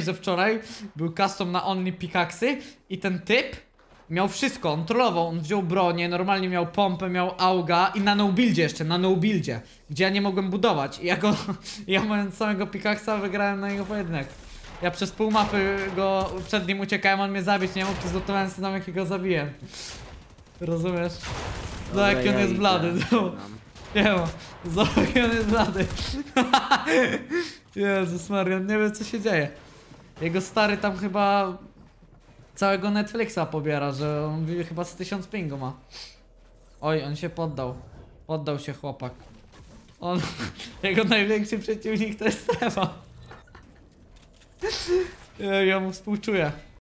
że wczoraj był custom na only pickaxy i ten typ miał wszystko, on trollował, on wziął bronię, normalnie miał pompę, miał auga i na no-buildzie jeszcze, na no-buildzie, gdzie ja nie mogłem budować. I ja mając samego pickaxa wygrałem na jego pojedynek. Ja przez pół mapy go przed nim uciekałem, on mnie zabić nie mógł, zlutowałem sobie tam jakiego zabiłem. Rozumiesz? No Dobra, jaki on ja jest idę, blady, no. trzymam. Nie ma. Zobacz jaki on jest blady. Jezus Maria, nie wiem co się dzieje. Jego stary tam chyba całego Netflixa pobiera, że on chyba z 1000 pingu ma. Oj, on się poddał. Poddał się chłopak. On, jego największy przeciwnik to jest Stefa. Ja mu współczuję.